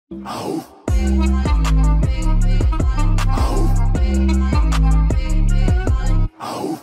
Au. Au.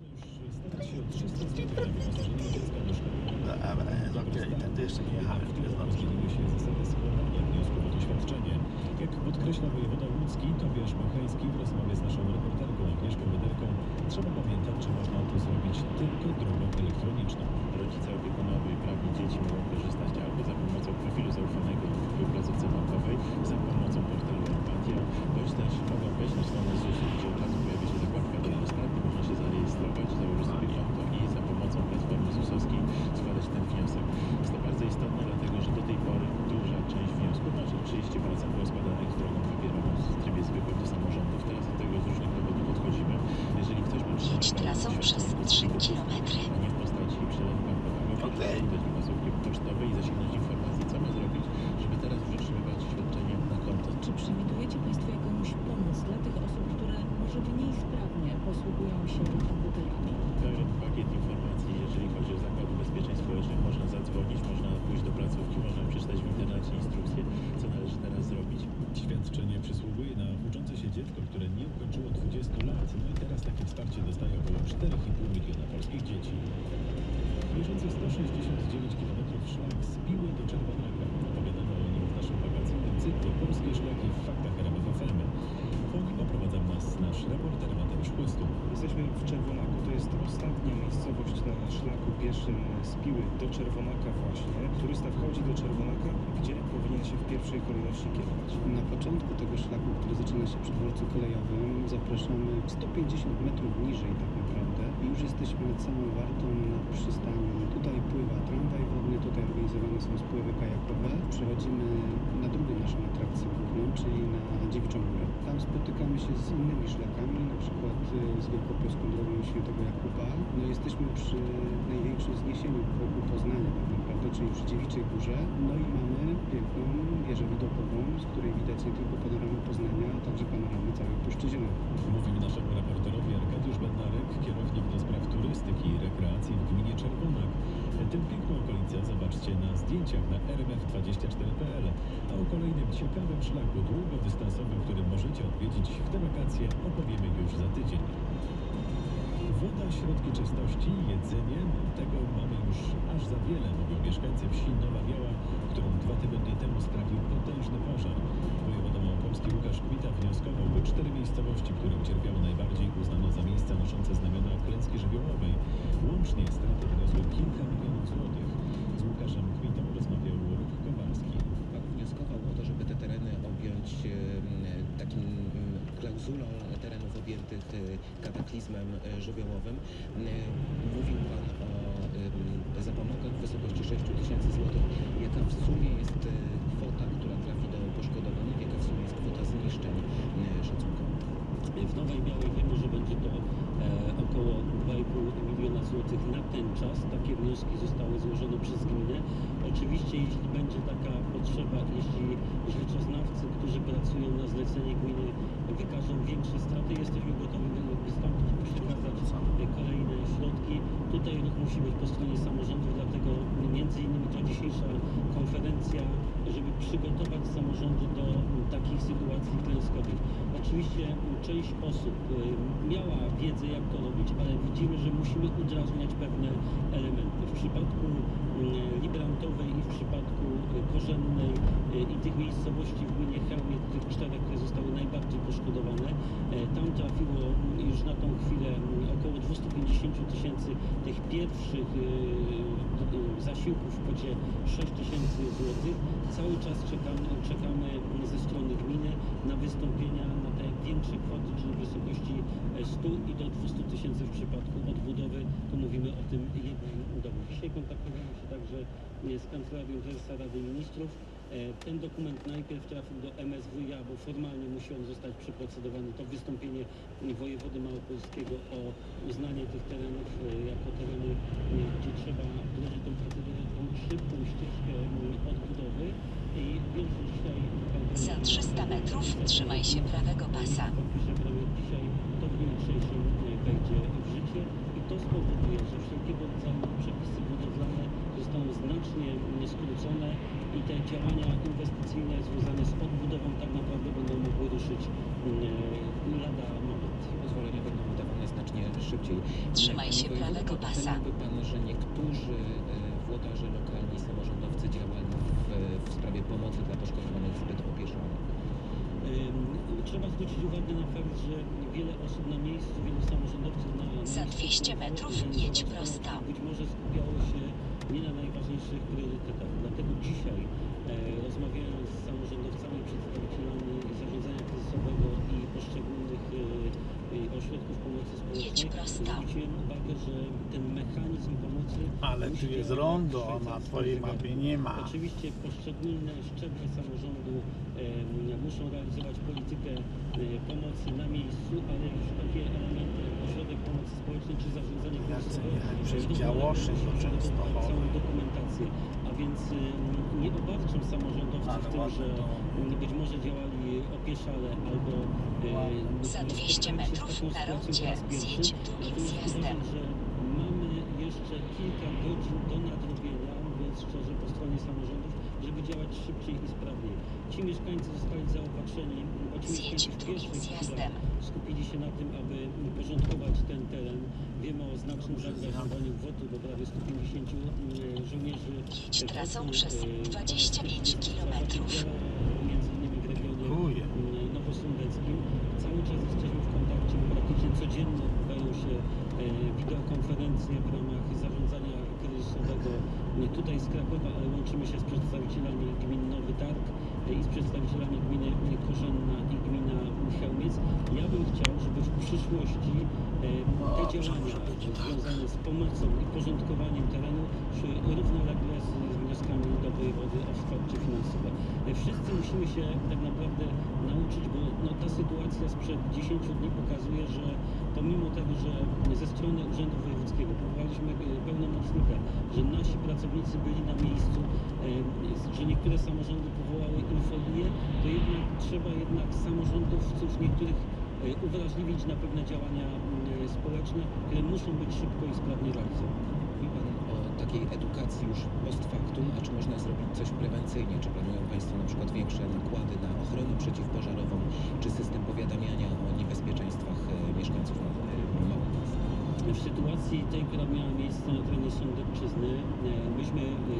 Okej, tędy jeszcze nie jechałem, nie znam. Zmieniły się zasady składania wniosków o doświadczenie. Jak podkreśla wojewoda łódzki Tobiasz Machajski w rozmowie z naszą reporterką Agnieszką Wederką, trzeba pamiętać, że można to zrobić tylko drogą elektroniczną. Rodzice, opiekunowie i prawni dzieci mogą korzystać albo za pomocą profilu zaufanego w placówce bankowej, za pomocą portalu Empatia, bądź też mogą wejść na stronę ZUS, gdzie od razu pojawia się zakładka Dane Skarbne, można się zarejestrować, założyć sobie konto i za pomocą platformy ZUS-owskiej składać ten wniosek. Jest to bardzo istotne, dlatego że do tej pory duża część wniosków, znaczy 30% było składanych drogą papierową w trybie zwykłym do samorządów. Teraz do tego z różnych powodów odchodzimy. Jeżeli ktoś ma Jedź trasą przez 3 km. a nie w postaci przelewu bankowego, Okej. udać do placówki pocztowej i zasięgnąć informacji, co ma zrobić, żeby teraz już otrzymywać świadczenie na konto. Czy przewidujecie Państwo jakąś pomoc dla tych osób, które może mniej sprawnie posługują się komputerami? Pełen pakiet informacji, jeżeli chodzi o Zakład Ubezpieczeń Społecznych, można zadzwonić, można pójść do placówki, można przeczytać w internecie instrukcje, co należy teraz zrobić. Świadczenie przysługuje na uczące się dziecko, które nie ukończyło 20 lat. No i teraz takie wsparcie dostaje około 4,5 miliona polskich dzieci. Bieżący 169 km szlak z Piły do Czerwonego. Opowiadamy o nim w naszym wakacyjnym cyklu Polskie Szlaki w faktach RMF FM. Po nim oprowadza nas nasz reporter Mateusz Chłystun. Jesteśmy w Czerwonaku, to jest ostatnia miejscowość na szlaku pieszym z Piły do Czerwonaka właśnie. Turysta wchodzi do Czerwonaka, gdzie powinien się w pierwszej kolejności kierować. Na początku tego szlaku, który zaczyna się przy dworcu kolejowym, zapraszamy 150 metrów niżej tak naprawdę i już jesteśmy nad samą Wartą, nad przystanią. Tutaj pływa tramwaj wodny, tutaj organizowane są spływy kajakowe. Przechodzimy na drugą naszą atrakcję główną, czyli na Dziewiczą Górę. Tam spotykamy się z innymi szlakami, na przykład z Wielkopolską Drogą Świętego Jakuba. No jesteśmy przy największym zniesieniu wokół Poznania tak naprawdę, czyli przy Dziewiczej Górze. No i mamy piękną wieżę widokową, z której widać nie tylko panoramę Poznania, a także panoramę całej Puszczy Zielonej. Mówił naszemu reporterowi Arkadiusz Bednarek, kierownik do spraw turystyki i rekreacji w gminie Czerwonak. Tę piękną okolicę zobaczcie na zdjęciach na rmf24.pl. A o kolejnym ciekawym szlaku długodystansowym, który możecie odwiedzić w te wakacje, opowiemy już za tydzień. Woda, środki czystości, jedzenie, tego mamy już aż za wiele, mówią mieszkańcy wsi Nowa Biała, którą 2 tygodnie temu sprawił potężny pożar. Wojewoda małopolski Łukasz Kmita wnioskował, by 4 miejscowości, które ucierpiały najbardziej, uznano za miejsca noszące znamiona klęski żywiołowej. Łącznie straty wyniosły kilka milionów złotych. Z Łukaszem Kmitą rozmawiał Ruch Kowalski. Pan wnioskował o to, żeby te tereny objąć takim klauzulą terenów objętych kataklizmem żywiołowym. Mówił Pan o zapomogach w wysokości 6 000 złotych. Jaka w sumie jest kwota, która trafi do poszkodowanych? Jaka w sumie jest kwota zniszczeń szacunkowa? W Nowej Białej wiemy, że będzie to około 2,5 miliona złotych na ten czas. Takie wnioski zostały złożone przez gminę. Oczywiście, jeśli będzie taka potrzeba, jeśli rzeczoznawcy, którzy pracują na zlecenie gminy, wykażą większe straty, jesteśmy gotowi wystąpić i przekazać kolejne środki. Tutaj ruch musi być po stronie samorządów, dlatego między innymi to dzisiejsza konferencja, żeby przygotować samorządy do takich sytuacji klęskowych. Oczywiście część osób miała wiedzę, jak to robić, ale widzimy, że musimy udrażniać pewne elementy. W przypadku Librantowej i w przypadku Korzennej i tych miejscowości w gminie Chełmie, tych 4, które zostały najbardziej poszkodowane, tam trafiło już na tą chwilę około 250 000 tych pierwszych zasiłków w kwocie 6 000 złotych. Cały czas czekamy ze strony gminy na wystąpienia na te większe kwoty, czyli w wysokości 100 i do 200 000 w przypadku odbudowy. Tu mówimy o tym jednym domu. Dzisiaj kontaktowałem się także z Kancelarią Prezesa Rady Ministrów. Ten dokument najpierw trafił do MSWiA, bo formalnie musi on zostać przeprocedowany. To wystąpienie wojewody małopolskiego o uznanie tych terenów jako tereny, gdzie trzeba wdrożyć tą procedurę, tą szybką ścieżkę odbudowy. I wiem, że dzisiaj... Za 300 metrów trzymaj się prawego pasa. Podpiszę projekt dzisiaj, to w dniu jutrzejszym wejdzie w życie i to spowoduje, że wszelkiego rodzaju przepisy budowlane zostaną znacznie skrócone. i te działania inwestycyjne związane z odbudową tak naprawdę będą mogły ruszyć lada moment. Pozwolenia będą wydawane znacznie szybciej. Trzymaj się Panie prawego wojewodo, pasa. oceniłby pan, że niektórzy włodarze lokalni, samorządowcy działali w sprawie pomocy dla poszkodowanych zbyt opieszonych? Trzeba zwrócić uwagę na fakt, że wiele osób na miejscu, wielu samorządowców na Za miejscu 200 metrów organizowało jedź pomoc, prosto. być może skupiało się nie na najważniejszych priorytetach. Dlatego dzisiaj rozmawiając z samorządowcami, przedstawicielami zarządzania kryzysowego i poszczególnych ośrodków pomocy Jedź społecznej, prosto. zwróciłem uwagę, że ten mechanizm pomocy Ale tu musi jest działać rondo, jak a na szwajcarski twojej zegarek. mapie nie ma. Oczywiście poszczególne szczeble samorządu muszą realizować politykę pomocy na miejscu, ale już takie elementy jak ośrodek pomocy społecznej czy zarządzanie Ja chcę kryzysowe jechać przez równolegle Działoszyn muszą do przygotować Częstochowy. całą dokumentację. A więc nie obarczam samorządowców Ale tym, ładne że to. być może działali opieszale albo Za 200 metrów na rondzie zjedź drugim zjazdem. Uważam, że mamy jeszcze kilka godzin do nadrobienia, mówiąc szczerze, po stronie samorządów, żeby działać szybciej i sprawniej. Ci mieszkańcy zostali zaopatrzeni, bo ci Zjedź mieszkańcy w drugim pierwszych zjazdem. chwilach skupili się na tym, aby porządkować ten teren. Wiemy o znacznym zaangażowaniu WOT-u, bo prawie 150 żołnierzy. Jedź trasą przez 25 kilometrów. Między innymi w regionie Chuje. nowosądeckim. Cały czas jesteśmy w kontakcie, bo praktycznie codziennie odbywają się wideokonferencje w ramach zarządzania kryzysowego nie tutaj z Krakowa, ale łączymy się z przedstawicielami gmin Nowy Targ i z przedstawicielami gminy Korzenna i gmina Chełmiec. Ja bym chciał, żeby w przyszłości te działania związane z pomocą i porządkowaniem terenu szły równolegle z wnioskami do wojewody o wsparcie finansowe. Wszyscy musimy się tak naprawdę nauczyć, bo ta sytuacja sprzed 10 dni pokazuje, że pomimo tego, że ze strony Urzędu Wojewódzkiego powołaliśmy pełnomocnika, że nasi pracownicy byli na miejscu, że niektóre samorządy powołały infolinię, to jednak trzeba samorządowców niektórych uwrażliwić na pewne działania społeczne, które muszą być szybko i sprawnie realizowane. Mówi pan o takiej edukacji już post factum, a czy można zrobić coś prewencyjnie? Czy planują państwo na przykład większe nakłady na ochronę przeciwpożarową, czy system powiadamiania o niebezpieczeństwach mieszkańców Małopolski? W sytuacji tej, która miała miejsce na terenie Sądecczyzny, myśmy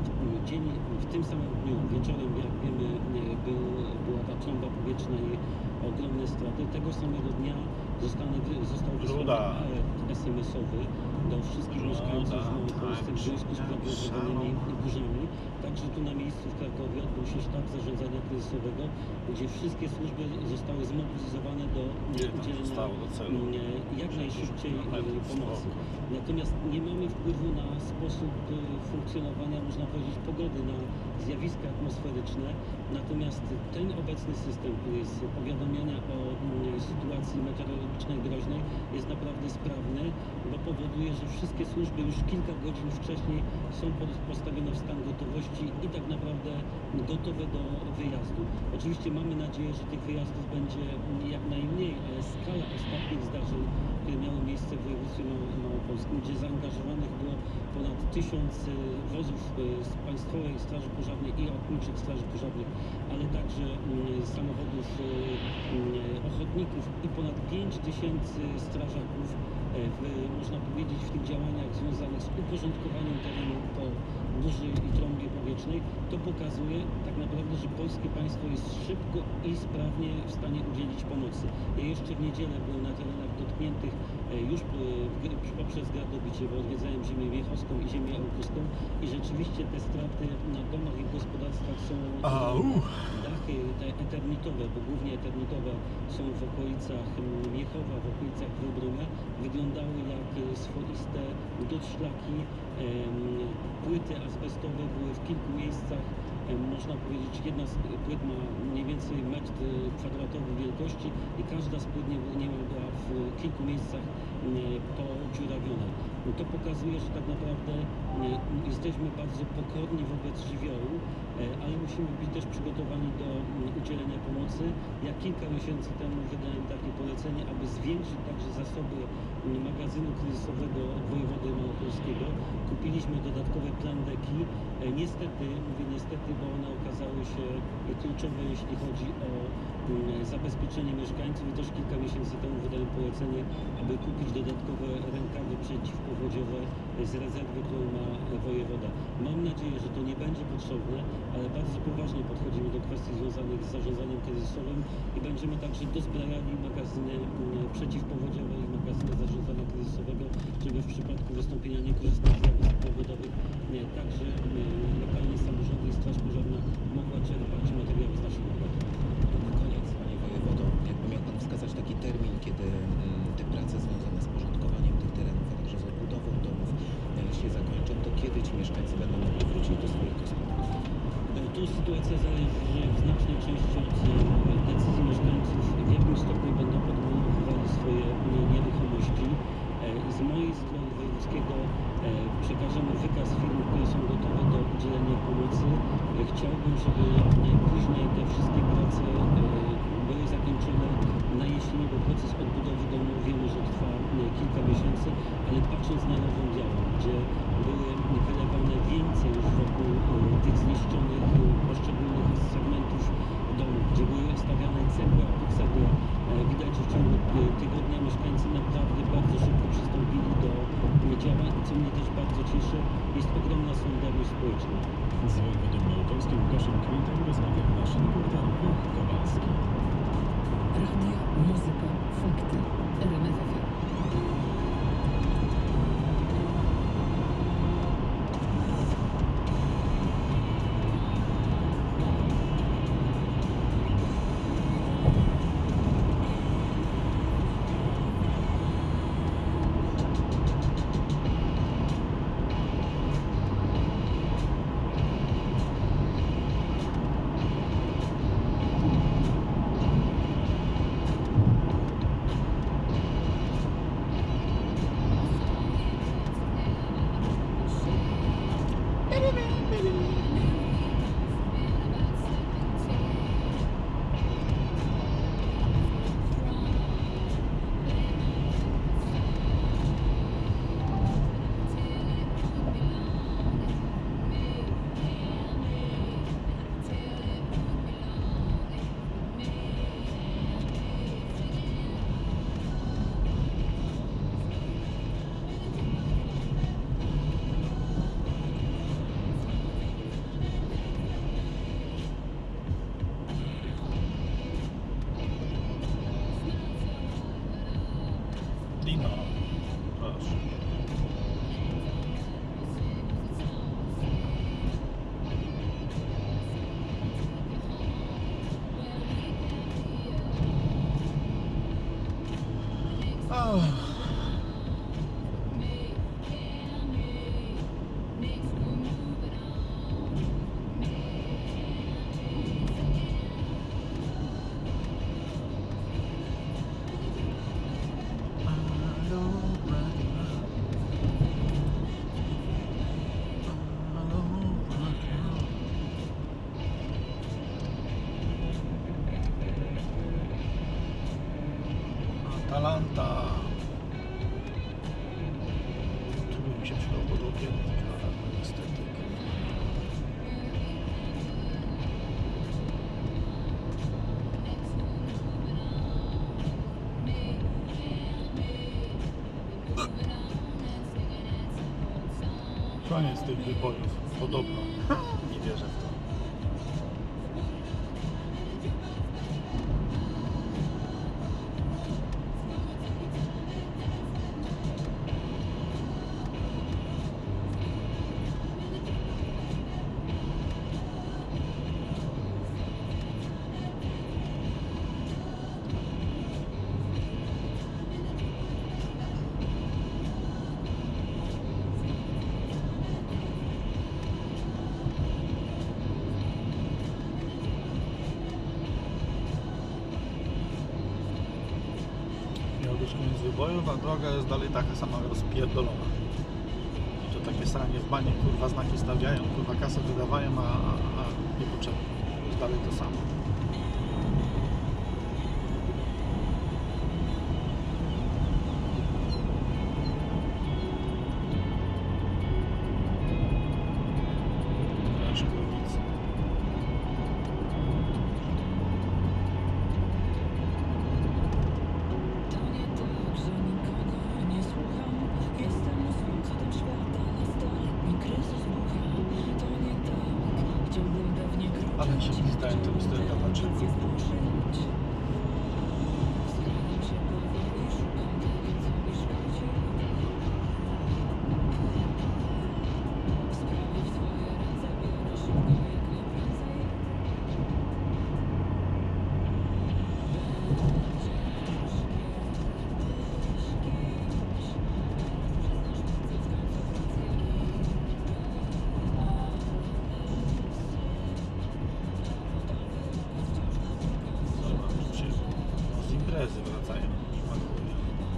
w tym samym dniu, wieczorem, jak wiemy, była ta trąba powietrzna i ogromne straty. Tego samego dnia został wysłany alert SMS-owy do wszystkich mieszkańców w Małopolsce w związku z prognozowanymi burzami. Także tu na miejscu w Krakowie odbył się sztab zarządzania kryzysowego, gdzie wszystkie służby zostały zmobilizowane do udzielenia jak najszybciej pomocy. Natomiast nie mamy wpływu na sposób funkcjonowania, można powiedzieć, pogody, na zjawiska atmosferyczne. Natomiast ten obecny system, który jest powiadamiania o sytuacji meteorologicznej groźnej, jest naprawdę sprawny, bo powoduje, że wszystkie służby już kilka godzin wcześniej są postawione w stan gotowości i tak naprawdę gotowe do wyjazdu. Oczywiście mamy nadzieję, że tych wyjazdów będzie jak najmniej, ale skala ostatnich zdarzeń, które miały miejsce w województwie małopolskim, gdzie zaangażowanych było ponad 1000 wozów z Państwowej Straży Pożarnej i Ochotniczych Straży Pożarnych, ale także samochodów ochotników i ponad 5000 strażaków, można powiedzieć, w tych działaniach związanych z uporządkowaniem terenu po burzy i trąbie powietrznej, to pokazuje tak naprawdę, że polskie państwo jest szybko i sprawnie w stanie udzielić pomocy. Ja jeszcze w niedzielę byłem na terenach dotkniętych już poprzez gradobicie, bo odwiedzałem ziemię miechowską i ziemię augustą i rzeczywiście te straty na domach i gospodarstwach są dachy te eternitowe, bo głównie eternitowe są w okolicach Miechowa, w okolicach Wrobromia, wyglądały jak swoiste doszlaki. Płyty azbestowe były w kilku miejscach. Można powiedzieć, jedna z płyt ma mniej więcej 1 metr kwadratowy wielkości i każda z płyt niemal była w kilku miejscach podziurawiona. To pokazuje, że tak naprawdę jesteśmy bardzo pokorni wobec żywiołu, ale musimy być też przygotowani do udzielenia pomocy. Ja kilka miesięcy temu wydałem takie polecenie, aby zwiększyć także zasoby magazynu kryzysowego wojewody małopolskiego. Kupiliśmy dodatkowe plandeki. Niestety, mówię niestety, bo one okazały się kluczowe, jeśli chodzi o zabezpieczenie mieszkańców i też kilka miesięcy temu wydałem polecenie, aby kupić dodatkowe rękawy przeciwpowodziowe z rezerwy, którą ma wojewoda. Mam nadzieję, że to nie będzie potrzebne, ale bardzo poważnie podchodzimy do kwestii związanych z zarządzaniem kryzysowym i będziemy także dozbrajali magazyny przeciwpowodziowe i magazyny zarządzania kryzysowego, żeby w przypadku wystąpienia niekorzystnych zjawisk pogodowych także lokalne samorządy i Straż Pożarna mogła czerpać materiały z naszych powiatów. Na koniec, panie wojewodo, jakby miał pan wskazać taki termin, kiedy te prace związane z porządkowaniem tych terenów, a także z odbudową domów się zakończą, to kiedy ci mieszkańcy będą mogli wrócić do swoich gospodarstw? Tu sytuacja zależy w znacznej części od decyzji mieszkańców, w jakim stopniu będą odbudowywali swoje nieruchomości. Z mojej strony wojewódzkiego przekażemy wykaz firm, które są gotowe do udzielenia pomocy. Chciałbym, żeby najpóźniej te wszystkie prace były zakończone na jesieni, bo proces odbudowy domu wiemy, że trwa kilka miesięcy, ale patrząc na Nową Białą, gdzie były wylewane więcej już wokół tych zniszczonych poszczególnych segmentów domu, gdzie były stawiane cegła po cegła, widać, że w ciągu tygodnia mieszkańcy naprawdę bardzo szybko przystąpili do działań i co mnie też bardzo cieszy, jest ogromna solidarność społeczna. Z wojewodą małopolskim Łukaszem Kmitą rozmawiał nasz reporter Łukasz Kowalski. Radio, muzyka, fakty. RMF FM. Dino. Proszę. Atalanta. Tu by mi się przydał podłokiennik, ale niestety. Koniec tych wybojów, podobno. Nie wierzę w to. Już koniec wybojów, a droga jest dalej taka sama rozpierdolona. I to takie sranie w banie, kurwa, znaki stawiają, kurwa, kasę wydawają, a niepotrzebne. Jest dalej to samo. Szybkowice. się gwizdałem, to lusterka patrzę. Z imprezy wracają i pakują.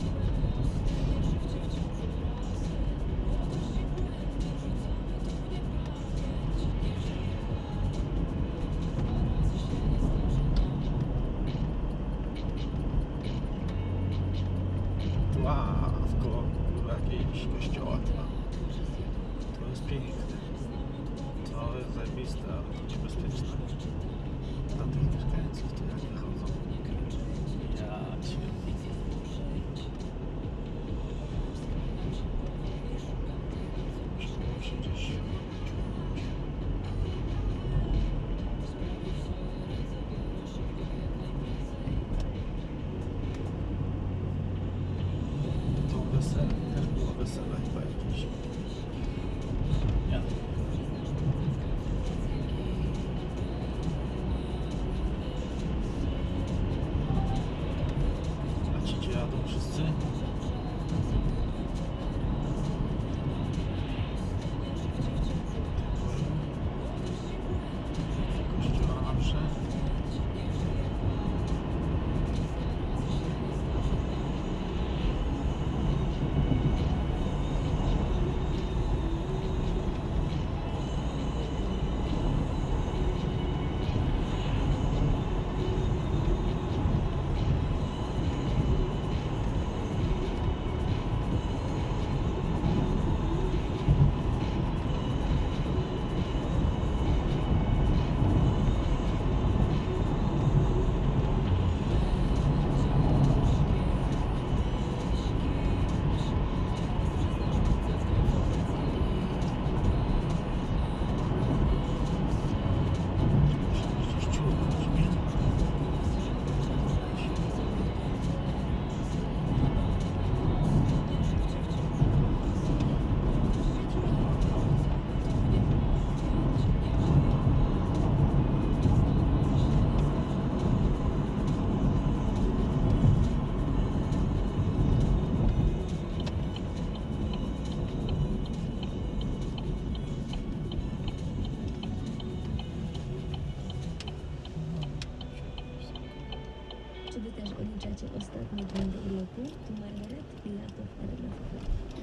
Ławko, jakiegoś kościoła chyba. To jest piękne. To jest zajebiste, ale to niebezpieczne. Dla tych mieszkańców to jak wychodzą. Ja cię. Muszę gdzieś. To wesele, też było wesele chyba jakieś. Nie. A ci gdzie jadą wszyscy? Kościoła na mszę. Czy wy też odliczacie ostatnie dni do urlopu? Tu Margaret i lato w RMF.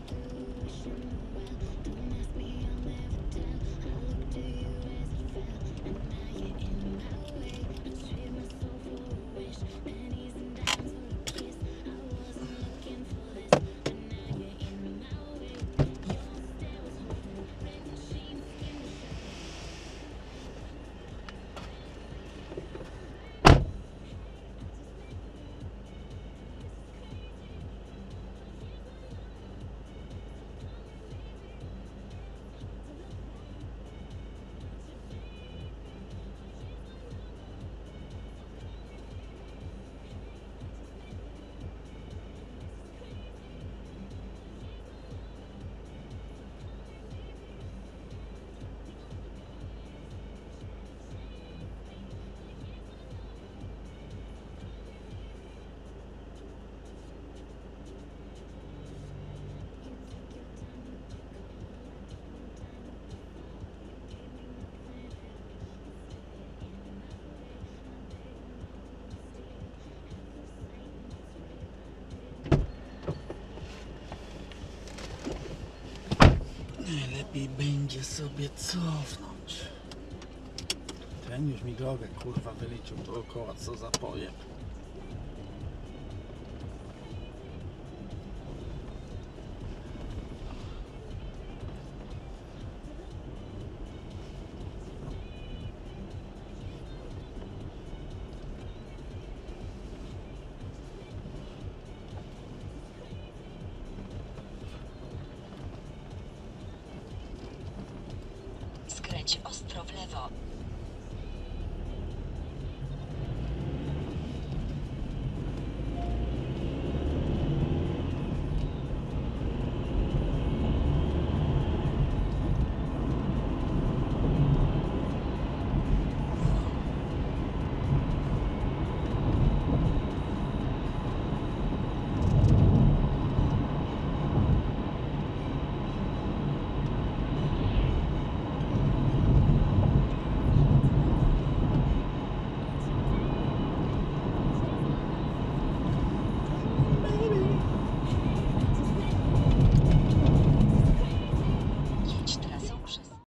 Lepiej będzie sobie cofnąć. Ten już mi drogę kurwa wyliczył dookoła, co za pojeb. Skręć ostro w lewo.